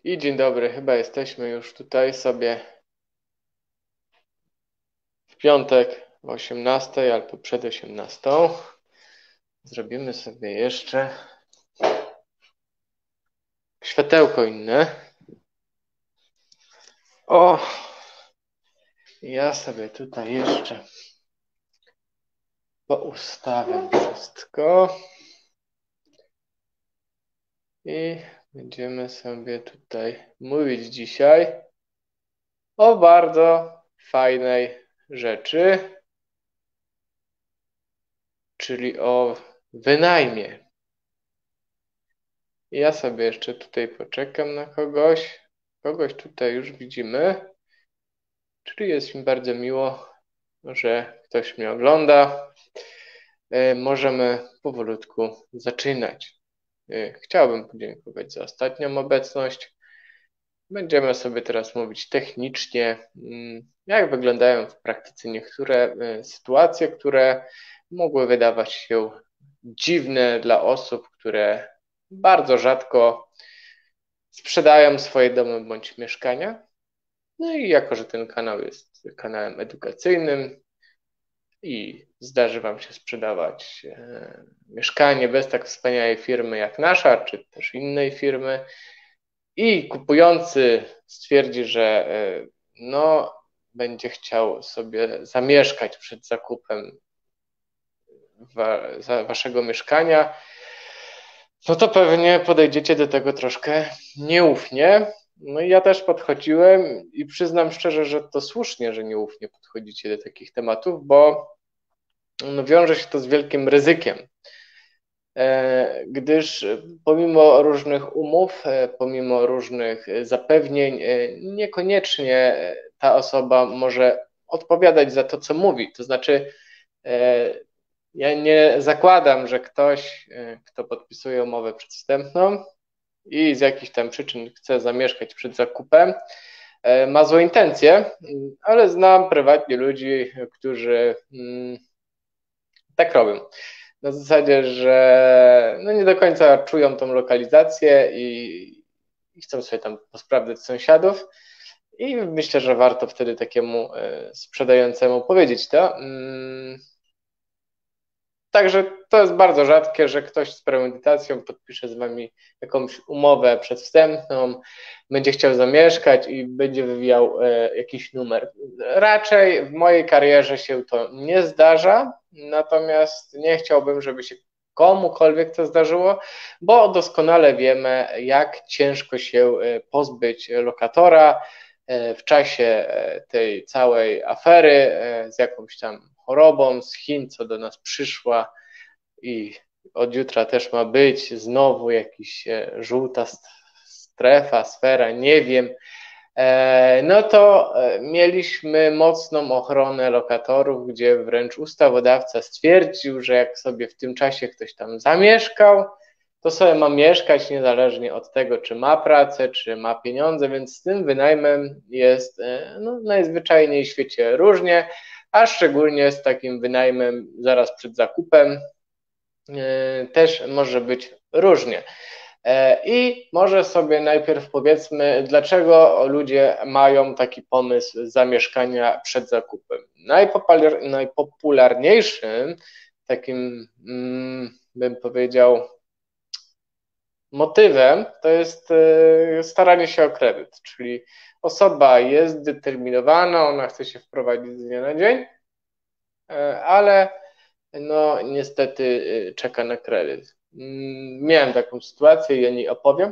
I dzień dobry, chyba jesteśmy już tutaj sobie w piątek o 18 albo przed 18. Zrobimy sobie jeszcze światełko inne. O, ja sobie tutaj jeszcze poustawiam wszystko i będziemy sobie tutaj mówić dzisiaj o bardzo fajnej rzeczy, czyli o wynajmie. Ja sobie jeszcze tutaj poczekam na kogoś. Kogoś tutaj już widzimy. Czyli jest mi bardzo miło, że ktoś mnie ogląda. Możemy powolutku zaczynać. Chciałbym podziękować za ostatnią obecność. Będziemy sobie teraz mówić technicznie, jak wyglądają w praktyce niektóre sytuacje, które mogły wydawać się dziwne dla osób, które bardzo rzadko sprzedają swoje domy bądź mieszkania. No i jako, że ten kanał jest kanałem edukacyjnym i zdarzy Wam się sprzedawać mieszkanie bez tak wspaniałej firmy jak nasza, czy też innej firmy i kupujący stwierdzi, że no, będzie chciał sobie zamieszkać przed zakupem Waszego mieszkania, no to pewnie podejdziecie do tego troszkę nieufnie. No i ja też podchodziłem i przyznam szczerze, że to słusznie, że nieufnie podchodzicie do takich tematów, bo no, wiąże się to z wielkim ryzykiem, gdyż pomimo różnych umów, pomimo różnych zapewnień, niekoniecznie ta osoba może odpowiadać za to, co mówi. To znaczy, ja nie zakładam, że ktoś, kto podpisuje umowę przedwstępną i z jakichś tam przyczyn chce zamieszkać przed zakupem, ma złe intencje, ale znam prywatnie ludzi, którzy tak robią. Na zasadzie, że no nie do końca czują tą lokalizację i chcą sobie tam posprawdzać sąsiadów. I myślę, że warto wtedy takiemu sprzedającemu powiedzieć to. Także to jest bardzo rzadkie, że ktoś z premedytacją podpisze z Wami jakąś umowę przedwstępną, będzie chciał zamieszkać i będzie wywijał jakiś numer. Raczej w mojej karierze się to nie zdarza, natomiast nie chciałbym, żeby się komukolwiek to zdarzyło, bo doskonale wiemy, jak ciężko się pozbyć lokatora w czasie tej całej afery z jakąś tam chorobą z Chin, co do nas przyszła i od jutra też ma być znowu jakiś żółta strefa, sfera, nie wiem, no to mieliśmy mocną ochronę lokatorów, gdzie wręcz ustawodawca stwierdził, że jak sobie w tym czasie ktoś tam zamieszkał, to sobie ma mieszkać niezależnie od tego, czy ma pracę, czy ma pieniądze, więc z tym wynajmem jest no, najzwyczajniej w świecie różnie, a szczególnie z takim wynajmem zaraz przed zakupem też może być różnie. I może sobie najpierw powiedzmy, dlaczego ludzie mają taki pomysł zamieszkania przed zakupem. Najpopularniejszym takim, bym powiedział, motywem to jest staranie się o kredyt, czyli osoba jest zdeterminowana, ona chce się wprowadzić z dnia na dzień, ale no niestety czeka na kredyt. Miałem taką sytuację i o niej opowiem.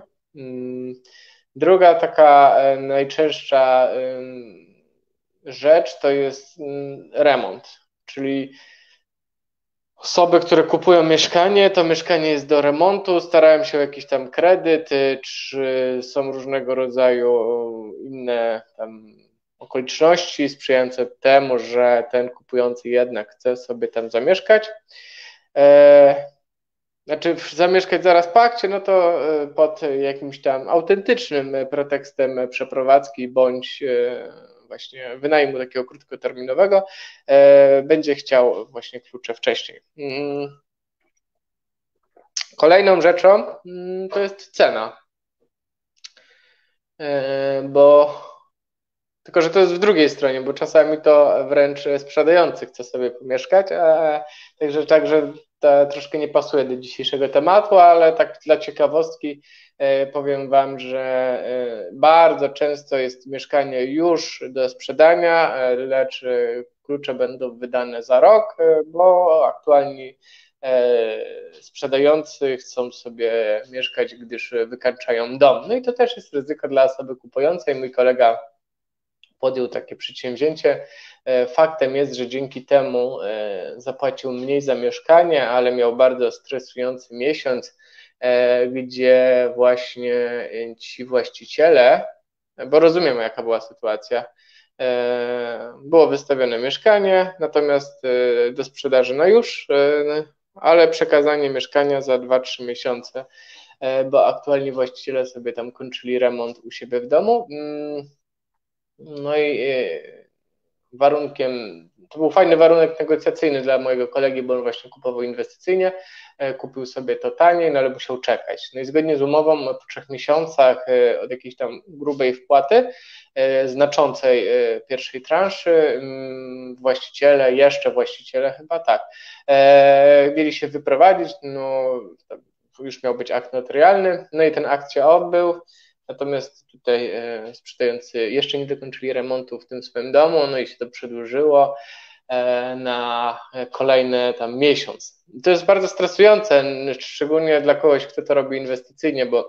Druga taka najczęstsza rzecz to jest remont, czyli osoby, które kupują mieszkanie, to mieszkanie jest do remontu, starają się o jakiś tam kredyt, czy są różnego rodzaju inne tam okoliczności sprzyjające temu, że ten kupujący jednak chce sobie tam zamieszkać. Znaczy zamieszkać zaraz po akcie, no to pod jakimś tam autentycznym pretekstem przeprowadzki bądź właśnie wynajmu takiego krótkoterminowego będzie chciał właśnie klucze wcześniej. Kolejną rzeczą to jest cena. bo tylko, że to jest w drugiej stronie, bo czasami to wręcz sprzedający chce sobie pomieszkać, także to troszkę nie pasuje do dzisiejszego tematu, ale tak dla ciekawostki powiem Wam, że bardzo często jest mieszkanie już do sprzedania, lecz klucze będą wydane za rok, bo aktualni sprzedający chcą sobie mieszkać, gdyż wykańczają dom. No i to też jest ryzyko dla osoby kupującej. Mój kolega podjął takie przedsięwzięcie. Faktem jest, że dzięki temu zapłacił mniej za mieszkanie, ale miał bardzo stresujący miesiąc, gdzie właśnie ci właściciele, bo rozumiem, jaka była sytuacja, było wystawione mieszkanie, natomiast do sprzedaży na już, ale przekazanie mieszkania za 2-3 miesiące, bo aktualnie właściciele sobie tam kończyli remont u siebie w domu. No i warunkiem, to był fajny warunek negocjacyjny dla mojego kolegi, bo on właśnie kupował inwestycyjnie, kupił sobie to taniej, no ale musiał czekać. No i zgodnie z umową po 3 miesiącach od jakiejś tam grubej wpłaty, znaczącej pierwszej transzy, właściciele chyba tak, mieli się wyprowadzić, no już miał być akt notarialny, no i ten akt się odbył. Natomiast tutaj sprzedający jeszcze nie dokończyli remontu w tym swoim domu, no i się to przedłużyło na kolejny tam miesiąc. To jest bardzo stresujące, szczególnie dla kogoś, kto to robi inwestycyjnie, bo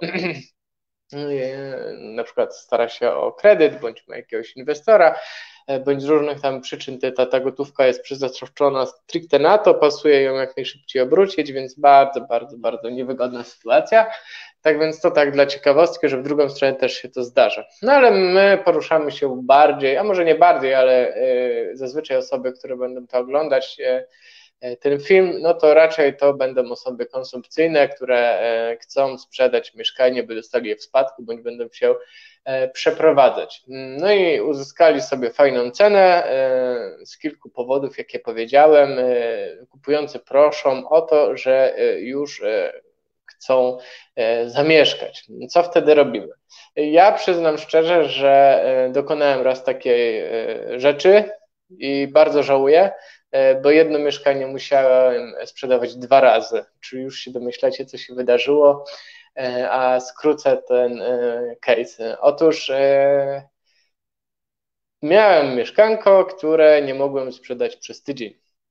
na przykład stara się o kredyt, bądź ma jakiegoś inwestora, bądź z różnych tam przyczyn ta gotówka jest przeznaczona stricte na to, pasuje ją jak najszybciej obrócić, więc bardzo niewygodna sytuacja. Tak więc to tak dla ciekawostki, że w drugą stronę też się to zdarza. No ale my poruszamy się bardziej, a może nie bardziej, ale zazwyczaj osoby, które będą to oglądać, ten film, no to raczej to będą osoby konsumpcyjne, które chcą sprzedać mieszkanie, by dostali je w spadku, bądź będą się przeprowadzać. No i uzyskali sobie fajną cenę z kilku powodów, jakie powiedziałem. Kupujący proszą o to, że już chcą zamieszkać. Co wtedy robimy? Ja przyznam szczerze, że dokonałem raz takiej rzeczy i bardzo żałuję, bo jedno mieszkanie musiałem sprzedawać 2 razy. Czyli już się domyślacie, co się wydarzyło, a skrócę ten case. Otóż miałem mieszkanko, które nie mogłem sprzedać przez tydzień.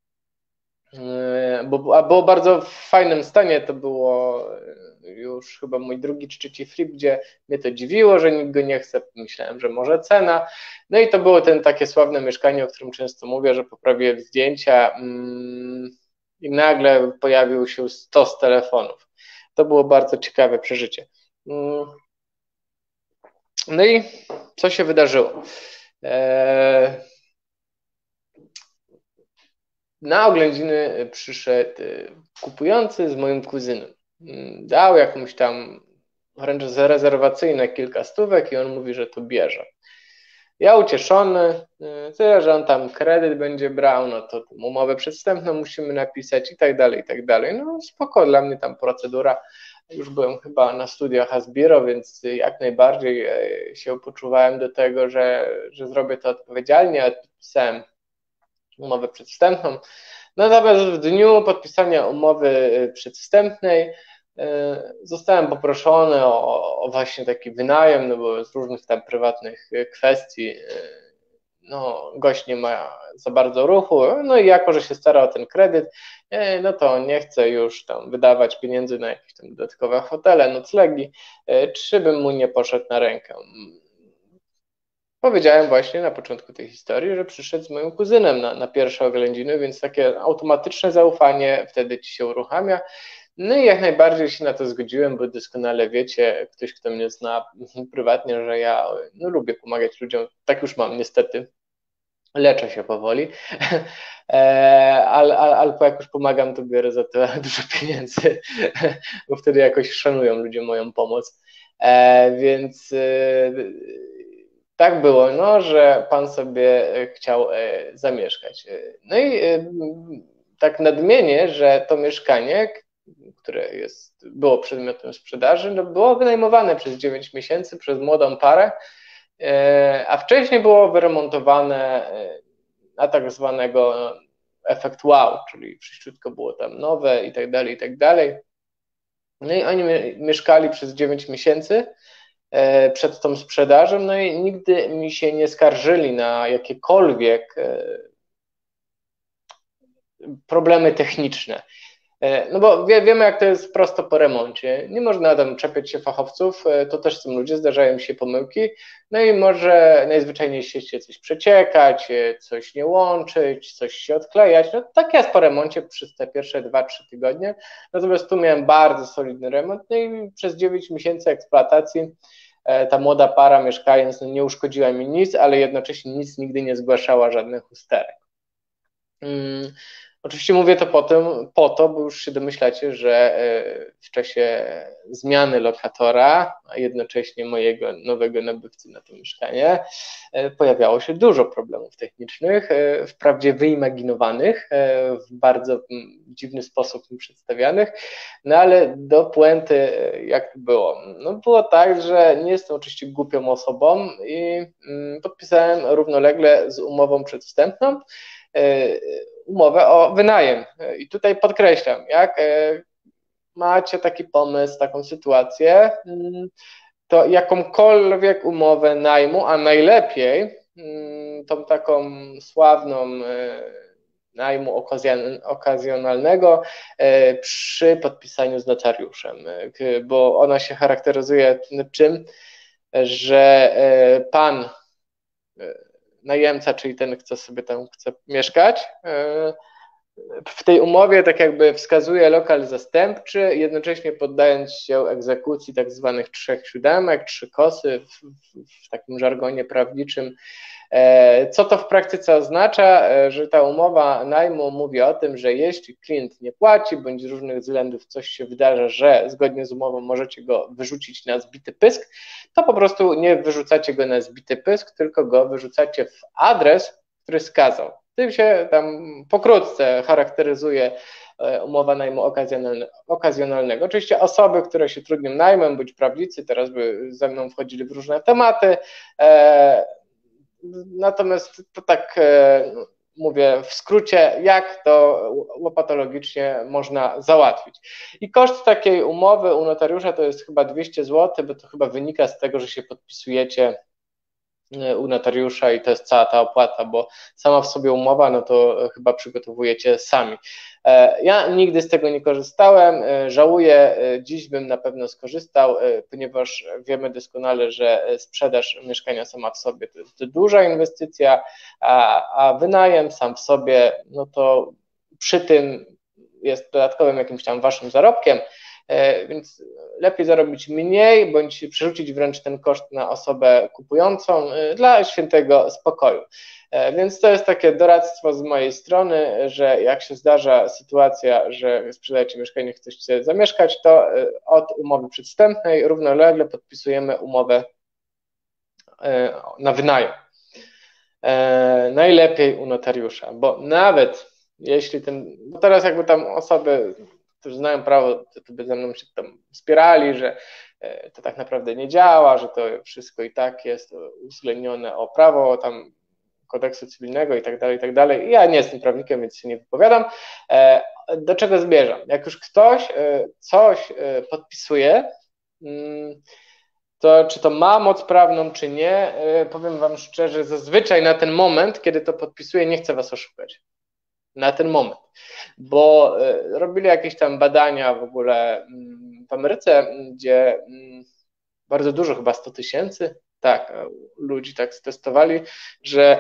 Bo było w bardzo fajnym stanie, to było już chyba mój drugi czy trzeci flip, gdzie mnie to dziwiło, że nikt go nie chce, myślałem, że może cena. No i to było takie sławne mieszkanie, o którym często mówię, że poprawiłem zdjęcia i nagle pojawił się stos telefonów. To było bardzo ciekawe przeżycie. No i co się wydarzyło? Na oględziny przyszedł kupujący z moim kuzynem. Dał jakąś tam wręcz zarezerwacyjne kilka stówek i on mówi, że to bierze. Ja ucieszony, tyle, że on tam kredyt będzie brał, no to umowę przedwstępną musimy napisać i tak dalej, i tak dalej. No spoko, dla mnie tam procedura. Już byłem chyba na studiach Hasbiro, więc jak najbardziej się poczuwałem do tego, że zrobię to odpowiedzialnie, ale podpisałem umowę przedwstępną. Natomiast w dniu podpisania umowy przedwstępnej zostałem poproszony o właśnie taki wynajem, no bo z różnych tam prywatnych kwestii no, gość nie ma za bardzo ruchu, no i jako, że się stara o ten kredyt, no to nie chce już tam wydawać pieniędzy na jakieś tam dodatkowe hotele, noclegi, czy bym mu nie poszedł na rękę. Powiedziałem właśnie na początku tej historii, że przyszedł z moim kuzynem na pierwsze oględziny, więc takie automatyczne zaufanie wtedy ci się uruchamia. No i jak najbardziej się na to zgodziłem, bo doskonale wiecie, ktoś, kto mnie zna prywatnie, że ja lubię pomagać ludziom. Tak już mam niestety. Leczę się powoli, albo jak już pomagam, to biorę za to dużo pieniędzy, bo wtedy jakoś szanują ludzie moją pomoc. Więc tak było, no, że pan sobie chciał zamieszkać. No i tak nadmienię, że to mieszkanie, które było przedmiotem sprzedaży, no było wynajmowane przez 9 miesięcy przez młodą parę, a wcześniej było wyremontowane na tak zwanego efekt wow, czyli wszystko było tam nowe i tak dalej, i tak dalej. No i oni mieszkali przez 9 miesięcy przed tą sprzedażą, no i nigdy mi się nie skarżyli na jakiekolwiek problemy techniczne. No bo wiemy, jak to jest prosto po remoncie. Nie można tam czepiać się fachowców, to też są ludzie, zdarzają się pomyłki, no i może najzwyczajniej się coś przeciekać, coś nie łączyć, coś się odklejać. No tak jest po remoncie przez te pierwsze 2-3 tygodnie. Natomiast tu miałem bardzo solidny remont, no i przez 9 miesięcy eksploatacji ta młoda para mieszkając nie uszkodziła mi nic, ale jednocześnie nic nigdy nie zgłaszała żadnych usterek. Oczywiście mówię to po to, bo już się domyślacie, że w czasie zmiany lokatora, a jednocześnie mojego nowego nabywcy na to mieszkanie, pojawiało się dużo problemów technicznych, wprawdzie wyimaginowanych, w bardzo dziwny sposób przedstawianych, no ale do puenty jak to było? No było tak, że nie jestem oczywiście głupią osobą i podpisałem równolegle z umową przedwstępną umowę o wynajem. I tutaj podkreślam, jak macie taki pomysł, taką sytuację, to jakąkolwiek umowę najmu, a najlepiej tą taką sławną najmu okazjonalnego przy podpisaniu z notariuszem, bo ona się charakteryzuje czym, że pan najemca, czyli ten, kto sobie tam chce mieszkać, w tej umowie tak jakby wskazuje lokal zastępczy, jednocześnie poddając się egzekucji tak zwanych 3 siódemek, 3 kosy w takim żargonie prawniczym. Co to w praktyce oznacza? Że ta umowa najmu mówi o tym, że jeśli klient nie płaci, bądź z różnych względów coś się wydarza, że zgodnie z umową możecie go wyrzucić na zbity pysk, to po prostu nie wyrzucacie go na zbity pysk, tylko go wyrzucacie w adres, który skazał. Tym się tam pokrótce charakteryzuje umowa najmu okazjonalnego. Oczywiście osoby, które się trudnią najmem, bądź prawnicy, teraz by ze mną wchodzili w różne tematy, natomiast to tak mówię w skrócie, jak to łopatologicznie można załatwić. I koszt takiej umowy u notariusza to jest chyba 200 zł, bo to chyba wynika z tego, że się podpisujecie u notariusza i to jest cała ta opłata, bo sama w sobie umowa, no to chyba przygotowujecie sami. Ja nigdy z tego nie korzystałem, żałuję, dziś bym na pewno skorzystał, ponieważ wiemy doskonale, że sprzedaż mieszkania sama w sobie to jest duża inwestycja, a wynajem sam w sobie, no to przy tym jest dodatkowym jakimś tam waszym zarobkiem, więc lepiej zarobić mniej, bądź przerzucić wręcz ten koszt na osobę kupującą dla świętego spokoju. Więc to jest takie doradztwo z mojej strony, że jak się zdarza sytuacja, że sprzedajecie mieszkanie, chcecie zamieszkać, to od umowy przedwstępnej równolegle podpisujemy umowę na wynajem. Najlepiej u notariusza, bo nawet jeśli bo teraz jakby tam osoby, którzy znają prawo, to by ze mną się tam wspierali, że to tak naprawdę nie działa, że to wszystko i tak jest uwzględnione o prawo tam kodeksu cywilnego i tak dalej, i tak dalej. Ja nie jestem prawnikiem, więc się nie wypowiadam. Do czego zmierzam? Jak już ktoś coś podpisuje, to czy to ma moc prawną, czy nie, powiem wam szczerze, zazwyczaj na ten moment, kiedy to podpisuję, nie chcę was oszukać. Na ten moment, bo robili jakieś tam badania w ogóle w Ameryce, gdzie bardzo dużo, chyba 100 000, tak, ludzi tak stestowali, że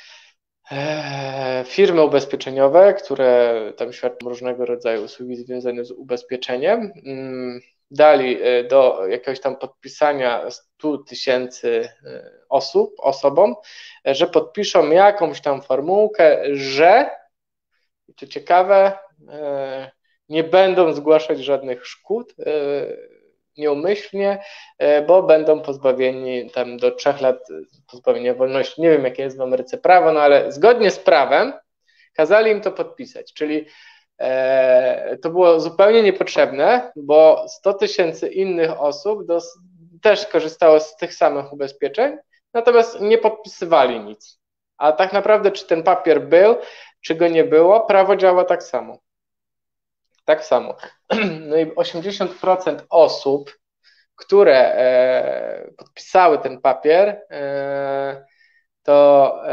firmy ubezpieczeniowe, które tam świadczą różnego rodzaju usługi związane z ubezpieczeniem, dali do jakiegoś tam podpisania 100 000 osobom, że podpiszą jakąś tam formułkę, że, i to ciekawe, nie będą zgłaszać żadnych szkód nieumyślnie, bo będą pozbawieni tam do 3 lat pozbawienia wolności. Nie wiem, jakie jest w Ameryce prawo, no ale zgodnie z prawem kazali im to podpisać, czyli To było zupełnie niepotrzebne, bo 100 000 innych osób też korzystało z tych samych ubezpieczeń, natomiast nie podpisywali nic. A tak naprawdę, czy ten papier był, czy go nie było, prawo działa tak samo. Tak samo. No i 80% osób, które podpisały ten papier, to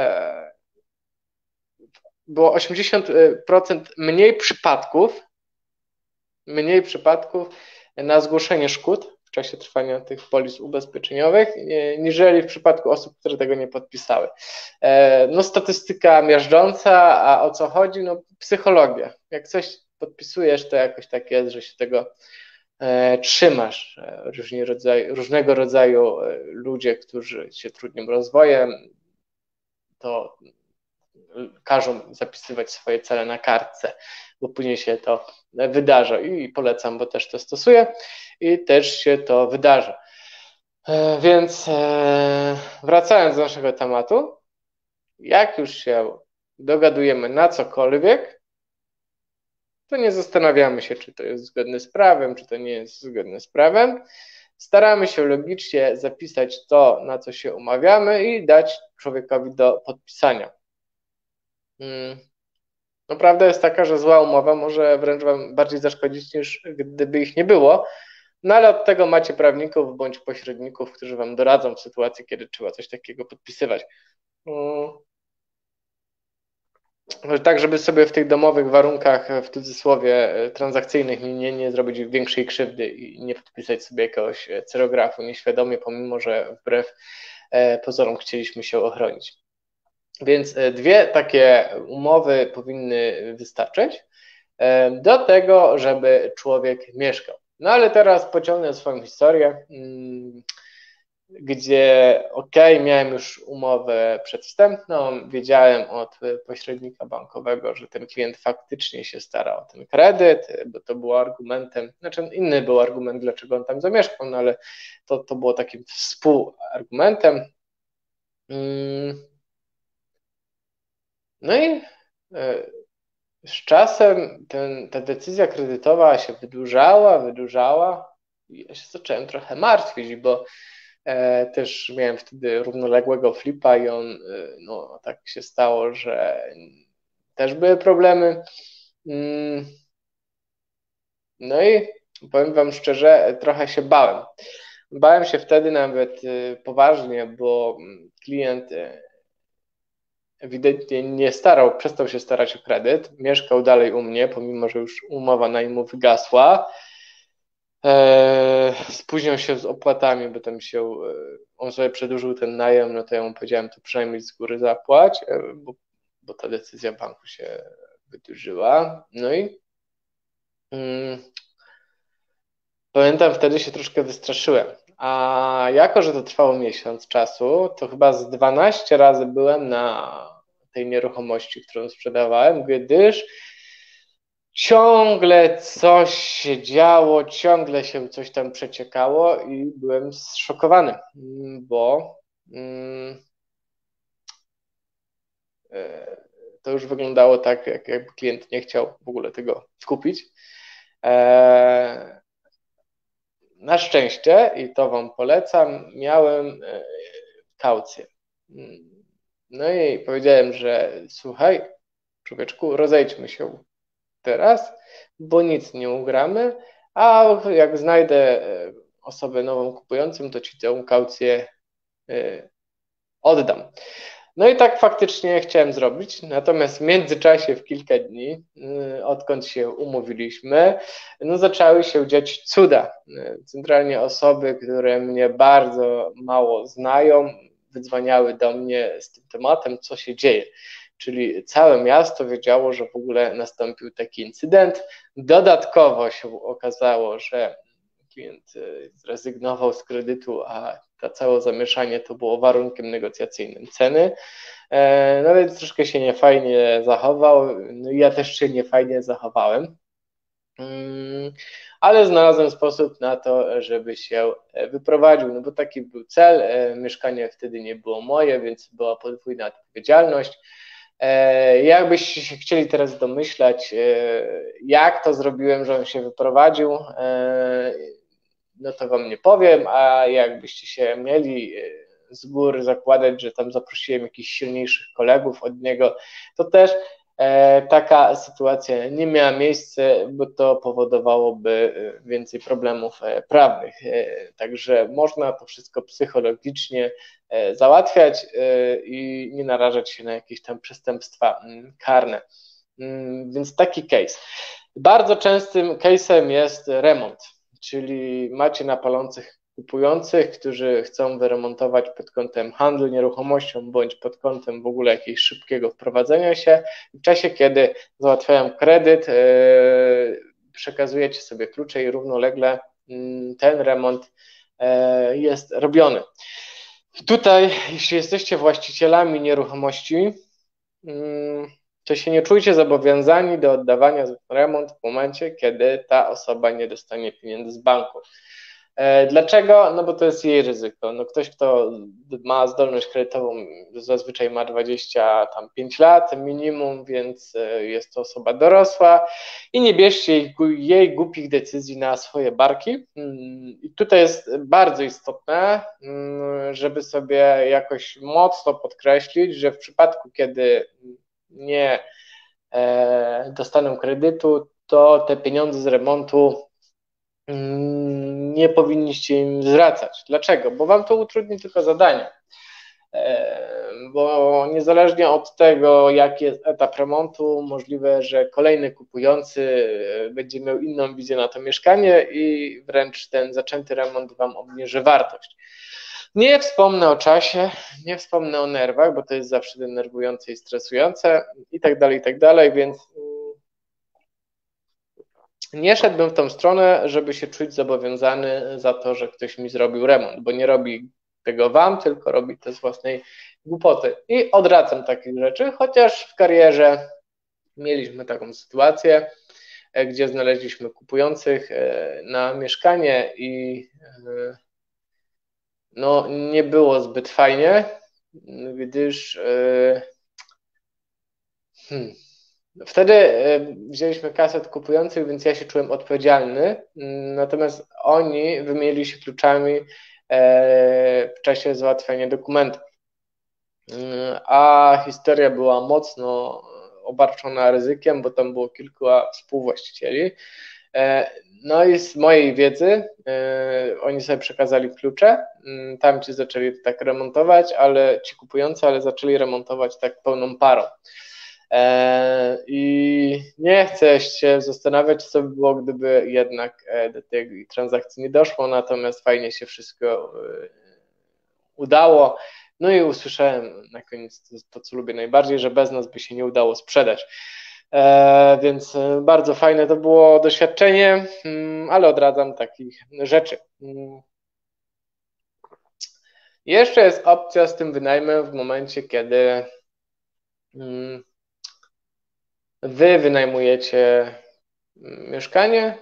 było 80% mniej przypadków na zgłoszenie szkód w czasie trwania tych polis ubezpieczeniowych, niżeli w przypadku osób, które tego nie podpisały. No statystyka miażdżąca, a o co chodzi? No psychologia. Jak coś podpisujesz, to jakoś tak jest, że się tego trzymasz. Różnego rodzaju ludzie, którzy się trudnym rozwojem, to każą zapisywać swoje cele na kartce, bo później się to wydarza i polecam, bo też to stosuję i też się to wydarza. Więc wracając do naszego tematu, jak już się dogadujemy na cokolwiek, to nie zastanawiamy się, czy to jest zgodne z prawem, czy to nie jest zgodne z prawem. Staramy się logicznie zapisać to, na co się umawiamy i dać człowiekowi do podpisania. No prawda jest taka, że zła umowa może wręcz wam bardziej zaszkodzić, niż gdyby ich nie było, no ale od tego macie prawników bądź pośredników, którzy wam doradzą w sytuacji, kiedy trzeba coś takiego podpisywać. Tak, żeby sobie w tych domowych warunkach, w cudzysłowie, transakcyjnych nie zrobić większej krzywdy i nie podpisać sobie jakiegoś cerografu nieświadomie, pomimo że wbrew pozorom chcieliśmy się ochronić. Więc dwie takie umowy powinny wystarczyć do tego, żeby człowiek mieszkał. No ale teraz pociągnę swoją historię, gdzie miałem już umowę przedwstępną, wiedziałem od pośrednika bankowego, że ten klient faktycznie się stara o ten kredyt, bo to było argumentem, znaczy inny był argument, dlaczego on tam zamieszkał, no ale to było takim współargumentem. No i z czasem ta decyzja kredytowa się wydłużała i ja się zacząłem trochę martwić, bo też miałem wtedy równoległego flipa i on, no tak się stało, że też były problemy. No i powiem wam szczerze, trochę się bałem. Bałem się wtedy nawet poważnie, bo klient ewidentnie przestał się starać o kredyt, mieszkał dalej u mnie, pomimo że już umowa najmu wygasła. Spóźniał się z opłatami, bo tam on sobie przedłużył ten najem, no to ja mu powiedziałem, to przynajmniej z góry zapłać, bo ta decyzja banku się wydłużyła. No i pamiętam, wtedy się troszkę wystraszyłem. A jako, że to trwało miesiąc czasu, to chyba z 12 razy byłem na tej nieruchomości, którą sprzedawałem, gdyż ciągle coś się działo, ciągle się coś tam przeciekało i byłem zszokowany, bo to już wyglądało tak, jakby klient nie chciał w ogóle tego kupić. Na szczęście, i to wam polecam, miałem kaucję. No i powiedziałem, że słuchaj, człowieczku, rozejdźmy się teraz, bo nic nie ugramy, a jak znajdę osobę nową kupującą, to ci tę kaucję oddam. No i tak faktycznie chciałem zrobić, natomiast w międzyczasie w kilka dni, odkąd się umówiliśmy, no zaczęły się dziać cuda. Centralnie osoby, które mnie bardzo mało znają, wydzwaniały do mnie z tym tematem, co się dzieje. Czyli całe miasto wiedziało, że w ogóle nastąpił taki incydent. Dodatkowo się okazało, że klient zrezygnował z kredytu, a to całe zamieszanie to było warunkiem negocjacyjnym ceny. No więc troszkę się niefajnie zachował, no i ja też się niefajnie zachowałem, ale znalazłem sposób na to, żeby się wyprowadził, no bo taki był cel, mieszkanie wtedy nie było moje, więc była podwójna odpowiedzialność. Jakbyście się chcieli teraz domyślać, jak to zrobiłem, że on się wyprowadził, no to wam nie powiem, a jakbyście się mieli z góry zakładać, że tam zaprosiłem jakichś silniejszych kolegów od niego, to też taka sytuacja nie miała miejsca, bo to powodowałoby więcej problemów prawnych. Także można to wszystko psychologicznie załatwiać i nie narażać się na jakieś tam przestępstwa karne. Więc taki case. Bardzo częstym case'em jest remont, czyli macie na palących kupujących, którzy chcą wyremontować pod kątem handlu nieruchomością bądź pod kątem w ogóle jakiegoś szybkiego wprowadzenia się. W czasie, kiedy załatwiają kredyt, przekazujecie sobie klucze i równolegle ten remont jest robiony. Tutaj, jeśli jesteście właścicielami nieruchomości, to się nie czujcie zobowiązani do oddawania za remont w momencie, kiedy ta osoba nie dostanie pieniędzy z banku. Dlaczego? No bo to jest jej ryzyko. No ktoś, kto ma zdolność kredytową, zazwyczaj ma 25 lat minimum, więc jest to osoba dorosła i nie bierzcie jej głupich decyzji na swoje barki. I tutaj jest bardzo istotne, żeby sobie jakoś mocno podkreślić, że w przypadku, kiedy nie dostaną kredytu, to te pieniądze z remontu nie powinniście im zwracać. Dlaczego? Bo wam to utrudni tylko zadanie. Bo niezależnie od tego, jaki jest etap remontu, możliwe, że kolejny kupujący będzie miał inną wizję na to mieszkanie i wręcz ten zaczęty remont wam obniży wartość. Nie wspomnę o czasie, nie wspomnę o nerwach, bo to jest zawsze denerwujące i stresujące i tak dalej, więc nie szedłbym w tą stronę, żeby się czuć zobowiązany za to, że ktoś mi zrobił remont, bo nie robi tego wam, tylko robi to z własnej głupoty. I odradzam takich rzeczy, chociaż w karierze mieliśmy taką sytuację, gdzie znaleźliśmy kupujących na mieszkanie i no, nie było zbyt fajnie, gdyż wtedy wzięliśmy kasę od kupujących, więc ja się czułem odpowiedzialny, natomiast oni wymienili się kluczami w czasie załatwiania dokumentów. A historia była mocno obarczona ryzykiem, bo tam było kilku współwłaścicieli. No i z mojej wiedzy oni sobie przekazali klucze, tamci zaczęli tak remontować, ale ci kupujący, ale zaczęli remontować tak pełną parą. I nie chcę się zastanawiać, co by było, gdyby jednak do tej transakcji nie doszło, natomiast fajnie się wszystko udało. No i usłyszałem na koniec to, co lubię najbardziej, że bez nas by się nie udało sprzedać. Więc bardzo fajne to było doświadczenie, ale odradzam takich rzeczy. Jeszcze jest opcja z tym wynajmem w momencie, kiedy wy wynajmujecie mieszkanie,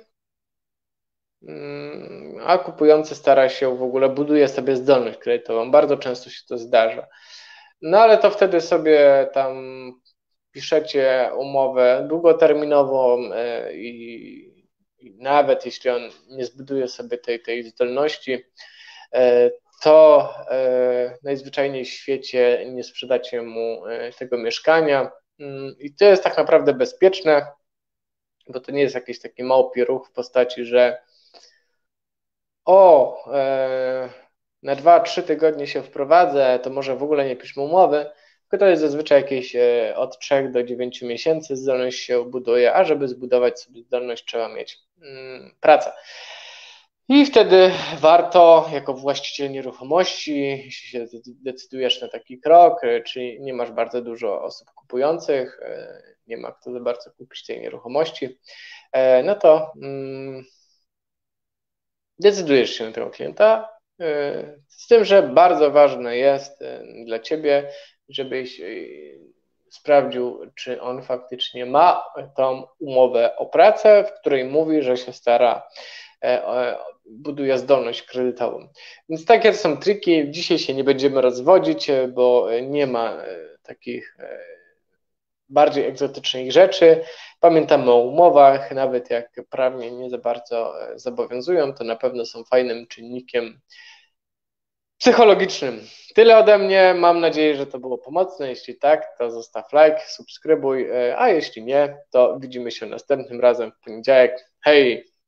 a kupujący stara się w ogóle, buduje sobie zdolność kredytową. Bardzo często się to zdarza. No ale to wtedy sobie tam piszecie umowę długoterminową i nawet jeśli on nie zbuduje sobie tej zdolności, to najzwyczajniej w świecie nie sprzedacie mu tego mieszkania i to jest tak naprawdę bezpieczne, bo to nie jest jakiś taki małpi ruch w postaci, że na 2-3 tygodnie się wprowadzę, to może w ogóle nie piszmy umowy, tylko to jest zazwyczaj jakieś od 3 do 9 miesięcy zdolność się buduje, a żeby zbudować sobie zdolność trzeba mieć pracę. I wtedy warto, jako właściciel nieruchomości, jeśli się decydujesz na taki krok, czyli nie masz bardzo dużo osób kupujących, nie ma kto za bardzo kupić tej nieruchomości, no to decydujesz się na tego klienta, z tym, że bardzo ważne jest dla ciebie, żebyś sprawdził, czy on faktycznie ma tą umowę o pracę, w której mówi, że się stara, buduje zdolność kredytową. Więc takie to są triki. Dzisiaj się nie będziemy rozwodzić, bo nie ma takich bardziej egzotycznych rzeczy. Pamiętamy o umowach, nawet jak prawnie nie za bardzo zobowiązują, to na pewno są fajnym czynnikiem psychologicznym. Tyle ode mnie. Mam nadzieję, że to było pomocne. Jeśli tak, to zostaw like, subskrybuj, a jeśli nie, to widzimy się następnym razem w poniedziałek. Hej!